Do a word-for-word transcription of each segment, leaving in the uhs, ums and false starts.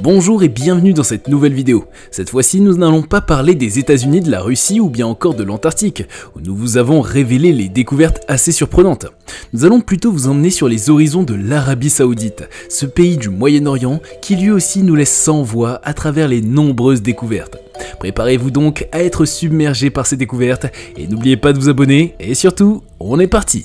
Bonjour et bienvenue dans cette nouvelle vidéo. Cette fois-ci, nous n'allons pas parler des États-Unis, de la Russie ou bien encore de l'Antarctique, où nous vous avons révélé les découvertes assez surprenantes. Nous allons plutôt vous emmener sur les horizons de l'Arabie Saoudite, ce pays du Moyen-Orient qui lui aussi nous laisse sans voix à travers les nombreuses découvertes. Préparez-vous donc à être submergé par ces découvertes et n'oubliez pas de vous abonner et surtout, on est parti!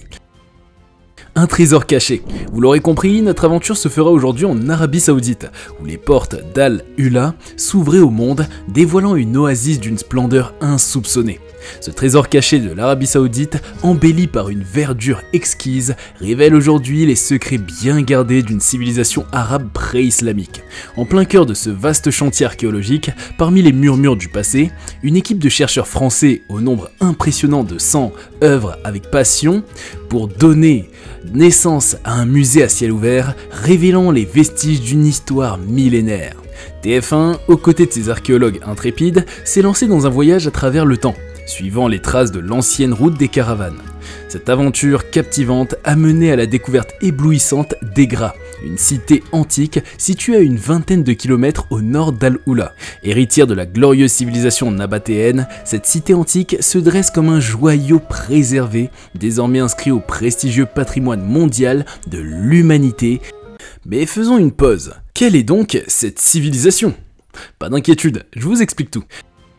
Un trésor caché. Vous l'aurez compris, notre aventure se fera aujourd'hui en Arabie Saoudite, où les portes d'Al-Ula s'ouvraient au monde, dévoilant une oasis d'une splendeur insoupçonnée. Ce trésor caché de l'Arabie Saoudite, embelli par une verdure exquise, révèle aujourd'hui les secrets bien gardés d'une civilisation arabe pré-islamique. En plein cœur de ce vaste chantier archéologique, parmi les murmures du passé, une équipe de chercheurs français au nombre impressionnant de cent œuvrent avec passion pour donner naissance à un musée à ciel ouvert, révélant les vestiges d'une histoire millénaire. T F un, aux côtés de ses archéologues intrépides, s'est lancé dans un voyage à travers le temps, suivant les traces de l'ancienne route des caravanes. Cette aventure captivante a mené à la découverte éblouissante d'Egra, une cité antique située à une vingtaine de kilomètres au nord d'Al-Ula. Héritière de la glorieuse civilisation nabatéenne, cette cité antique se dresse comme un joyau préservé, désormais inscrit au prestigieux patrimoine mondial de l'humanité. Mais faisons une pause. Quelle est donc cette civilisation? Pas d'inquiétude, je vous explique tout.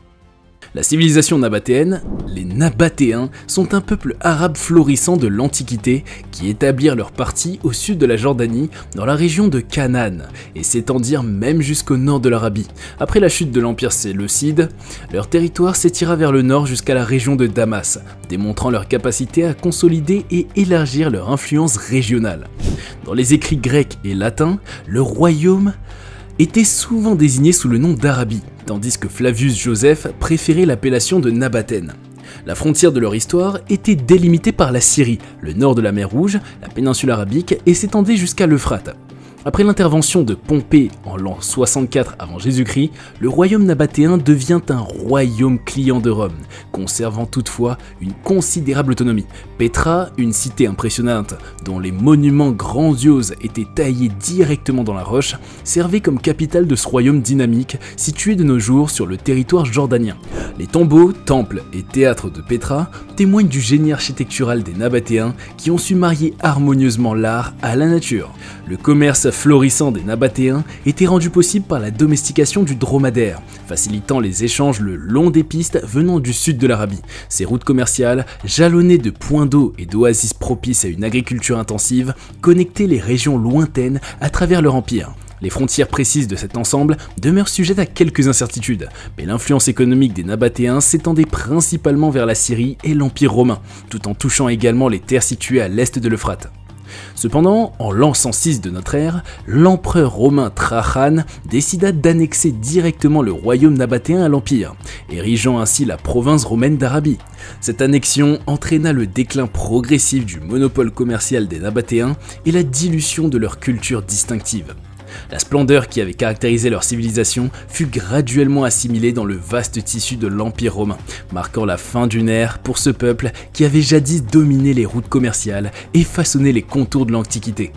La civilisation nabatéenne, les Nabatéens, sont un peuple arabe florissant de l'Antiquité qui établirent leur partie au sud de la Jordanie, dans la région de Canaan, et s'étendirent même jusqu'au nord de l'Arabie. Après la chute de l'Empire séleucide, leur territoire s'étira vers le nord jusqu'à la région de Damas, démontrant leur capacité à consolider et élargir leur influence régionale. Dans les écrits grecs et latins, le royaume était souvent désigné sous le nom d'Arabie, tandis que Flavius Joseph préférait l'appellation de Nabatène. La frontière de leur histoire était délimitée par la Syrie, le nord de la mer Rouge, la péninsule arabique et s'étendait jusqu'à l'Euphrate. Après l'intervention de Pompée en l'an soixante-quatre avant Jésus-Christ, le royaume nabatéen devient un royaume client de Rome, conservant toutefois une considérable autonomie. Pétra, une cité impressionnante dont les monuments grandioses étaient taillés directement dans la roche, servait comme capitale de ce royaume dynamique situé de nos jours sur le territoire jordanien. Les tombeaux, temples et théâtres de Pétra témoignent du génie architectural des Nabatéens qui ont su marier harmonieusement l'art à la nature. Le commerce florissant des Nabatéens était rendu possible par la domestication du dromadaire, facilitant les échanges le long des pistes venant du sud de l'Arabie. Ces routes commerciales, jalonnées de points d'eau et d'oasis propices à une agriculture intensive, connectaient les régions lointaines à travers leur empire. Les frontières précises de cet ensemble demeurent sujettes à quelques incertitudes, mais l'influence économique des Nabatéens s'étendait principalement vers la Syrie et l'Empire romain, tout en touchant également les terres situées à l'est de l'Euphrate. Cependant, en l'an cent six de notre ère, l'empereur romain Trajan décida d'annexer directement le royaume nabatéen à l'Empire, érigeant ainsi la province romaine d'Arabie. Cette annexion entraîna le déclin progressif du monopole commercial des Nabatéens et la dilution de leur culture distinctive. La splendeur qui avait caractérisé leur civilisation fut graduellement assimilée dans le vaste tissu de l'Empire romain, marquant la fin d'une ère pour ce peuple qui avait jadis dominé les routes commerciales et façonné les contours de l'Antiquité.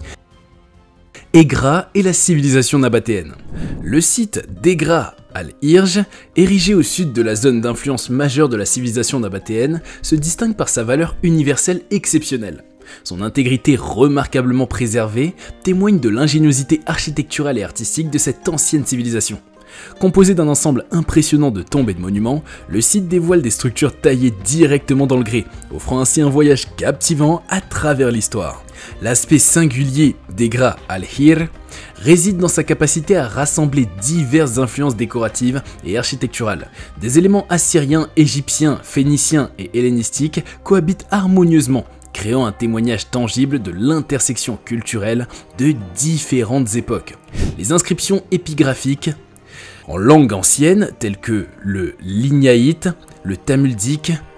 Egra et la civilisation nabatéenne. Le site d'Egra Al-Irj, érigé au sud de la zone d'influence majeure de la civilisation nabatéenne, se distingue par sa valeur universelle exceptionnelle. Son intégrité remarquablement préservée témoigne de l'ingéniosité architecturale et artistique de cette ancienne civilisation. Composé d'un ensemble impressionnant de tombes et de monuments, le site dévoile des structures taillées directement dans le grès, offrant ainsi un voyage captivant à travers l'histoire. L'aspect singulier d'Egra Al-Hir réside dans sa capacité à rassembler diverses influences décoratives et architecturales. Des éléments assyriens, égyptiens, phéniciens et hellénistiques cohabitent harmonieusement, créant un témoignage tangible de l'intersection culturelle de différentes époques. Les inscriptions épigraphiques en langue ancienne, telles que le lignaïte, le talmudique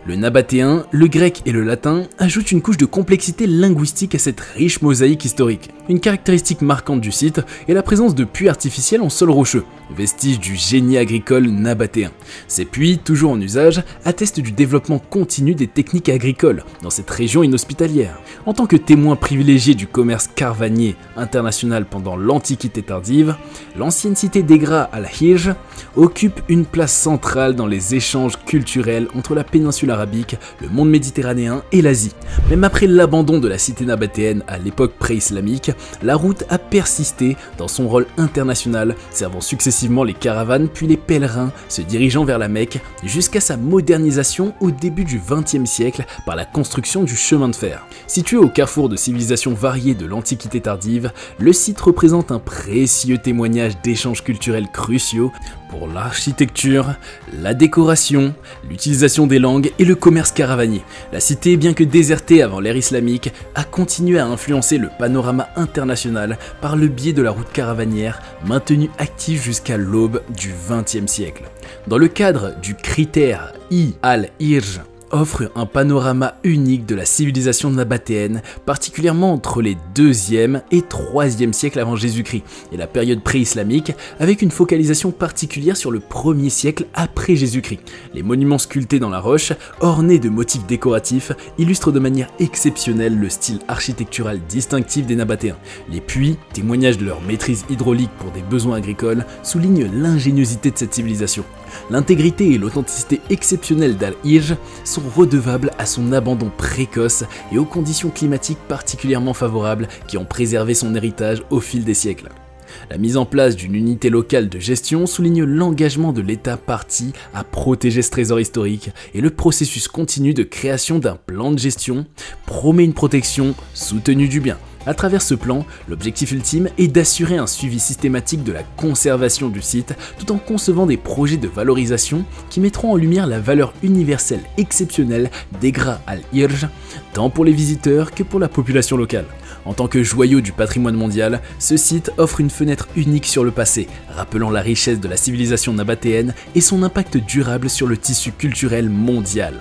Le nabatéen, le grec et le latin ajoutent une couche de complexité linguistique à cette riche mosaïque historique. Une caractéristique marquante du site est la présence de puits artificiels en sol rocheux, vestige du génie agricole nabatéen. Ces puits, toujours en usage, attestent du développement continu des techniques agricoles dans cette région inhospitalière. En tant que témoin privilégié du commerce caravanier international pendant l'Antiquité tardive, l'ancienne cité d'Egra al-Hijr occupe une place centrale dans les échanges culturels entre la péninsule arabique, le monde méditerranéen et l'Asie. Même après l'abandon de la cité nabatéenne à l'époque pré-islamique, la route a persisté dans son rôle international, servant successivement les caravanes puis les pèlerins se dirigeant vers la Mecque jusqu'à sa modernisation au début du vingtième siècle par la construction du chemin de fer. Situé au carrefour de civilisations variées de l'Antiquité tardive, le site représente un précieux témoignage d'échanges culturels cruciaux pour l'architecture, la décoration, l'utilisation des langues et le commerce caravanier. La cité, bien que désertée avant l'ère islamique, a continué à influencer le panorama international par le biais de la route caravanière, maintenue active jusqu'à l'aube du vingtième siècle. Dans le cadre du critère I al-Hijr, offre un panorama unique de la civilisation nabatéenne, particulièrement entre les deuxième et troisième siècles avant Jésus-Christ et la période pré-islamique, avec une focalisation particulière sur le premier siècle après Jésus-Christ. Les monuments sculptés dans la roche, ornés de motifs décoratifs, illustrent de manière exceptionnelle le style architectural distinctif des Nabatéens. Les puits, témoignages de leur maîtrise hydraulique pour des besoins agricoles, soulignent l'ingéniosité de cette civilisation. L'intégrité et l'authenticité exceptionnelle d'Al-Hijr sont redevables à son abandon précoce et aux conditions climatiques particulièrement favorables qui ont préservé son héritage au fil des siècles. La mise en place d'une unité locale de gestion souligne l'engagement de l'État parti à protéger ce trésor historique et le processus continu de création d'un plan de gestion promet une protection soutenue du bien. À travers ce plan, l'objectif ultime est d'assurer un suivi systématique de la conservation du site tout en concevant des projets de valorisation qui mettront en lumière la valeur universelle exceptionnelle d'Egra al-Hijr, tant pour les visiteurs que pour la population locale. En tant que joyau du patrimoine mondial, ce site offre une fenêtre unique sur le passé, rappelant la richesse de la civilisation nabatéenne et son impact durable sur le tissu culturel mondial.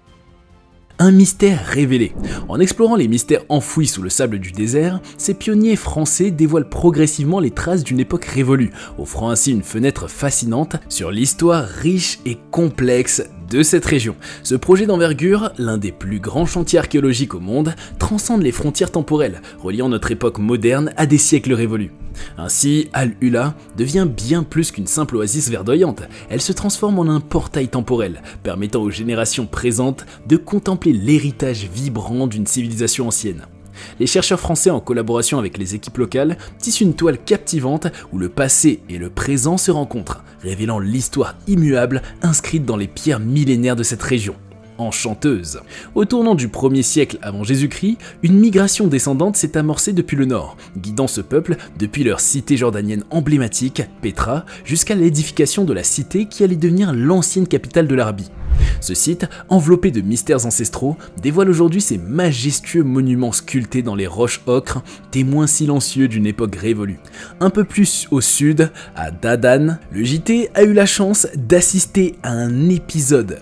Un mystère révélé. En explorant les mystères enfouis sous le sable du désert, ces pionniers français dévoilent progressivement les traces d'une époque révolue, offrant ainsi une fenêtre fascinante sur l'histoire riche et complexe de cette région. Ce projet d'envergure, l'un des plus grands chantiers archéologiques au monde, transcende les frontières temporelles, reliant notre époque moderne à des siècles révolus. Ainsi, Al-Ula devient bien plus qu'une simple oasis verdoyante, elle se transforme en un portail temporel, permettant aux générations présentes de contempler l'héritage vibrant d'une civilisation ancienne. Les chercheurs français, en collaboration avec les équipes locales, tissent une toile captivante où le passé et le présent se rencontrent, révélant l'histoire immuable inscrite dans les pierres millénaires de cette région. Enchanteuse. Au tournant du premier siècle avant Jésus-Christ, une migration descendante s'est amorcée depuis le nord, guidant ce peuple depuis leur cité jordanienne emblématique, Pétra, jusqu'à l'édification de la cité qui allait devenir l'ancienne capitale de l'Arabie. Ce site, enveloppé de mystères ancestraux, dévoile aujourd'hui ses majestueux monuments sculptés dans les roches ocres, témoins silencieux d'une époque révolue. Un peu plus au sud, à Dadan, le J T a eu la chance d'assister à un épisode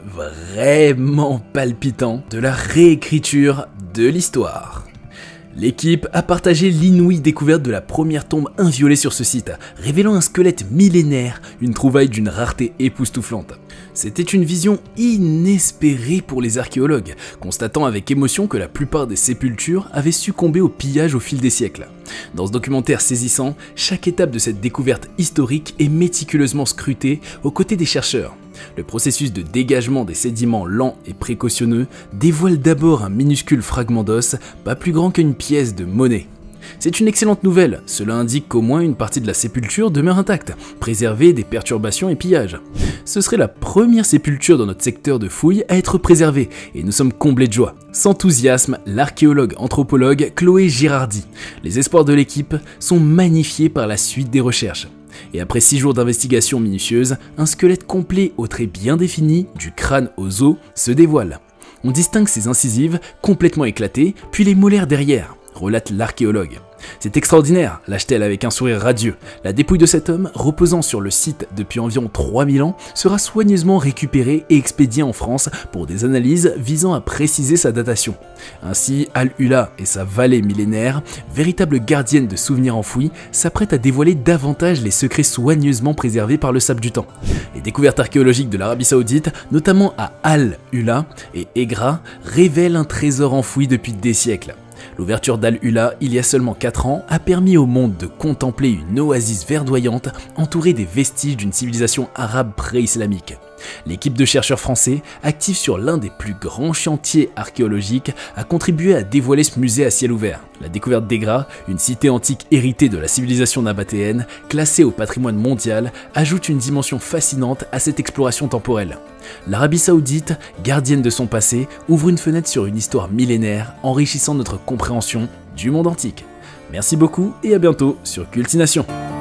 vraiment palpitant de la réécriture de l'histoire. L'équipe a partagé l'inouïe découverte de la première tombe inviolée sur ce site, révélant un squelette millénaire, une trouvaille d'une rareté époustouflante. C'était une vision inespérée pour les archéologues, constatant avec émotion que la plupart des sépultures avaient succombé au pillage au fil des siècles. Dans ce documentaire saisissant, chaque étape de cette découverte historique est méticuleusement scrutée aux côtés des chercheurs. Le processus de dégagement des sédiments lent et précautionneux dévoile d'abord un minuscule fragment d'os, pas plus grand qu'une pièce de monnaie. C'est une excellente nouvelle, cela indique qu'au moins une partie de la sépulture demeure intacte, préservée des perturbations et pillages. Ce serait la première sépulture dans notre secteur de fouilles à être préservée, et nous sommes comblés de joie. S'enthousiasme l'archéologue anthropologue Chloé Girardi. Les espoirs de l'équipe sont magnifiés par la suite des recherches. Et après six jours d'investigation minutieuse, un squelette complet aux traits bien définis, du crâne aux os, se dévoile. On distingue ses incisives complètement éclatées, puis les molaires derrière, relate l'archéologue. C'est extraordinaire, lâche-t-elle avec un sourire radieux. La dépouille de cet homme, reposant sur le site depuis environ trois mille ans, sera soigneusement récupérée et expédiée en France pour des analyses visant à préciser sa datation. Ainsi, Al-Ula et sa vallée millénaire, véritable gardienne de souvenirs enfouis, s'apprêtent à dévoiler davantage les secrets soigneusement préservés par le sable du temps. Les découvertes archéologiques de l'Arabie Saoudite, notamment à Al-Ula et Egra, révèlent un trésor enfoui depuis des siècles. L'ouverture d'Al-Ula, il y a seulement quatre ans, a permis au monde de contempler une oasis verdoyante entourée des vestiges d'une civilisation arabe pré-islamique. L'équipe de chercheurs français, active sur l'un des plus grands chantiers archéologiques, a contribué à dévoiler ce musée à ciel ouvert. La découverte d'Egra, une cité antique héritée de la civilisation nabatéenne, classée au patrimoine mondial, ajoute une dimension fascinante à cette exploration temporelle. L'Arabie Saoudite, gardienne de son passé, ouvre une fenêtre sur une histoire millénaire, enrichissant notre compréhension du monde antique. Merci beaucoup et à bientôt sur Cultination.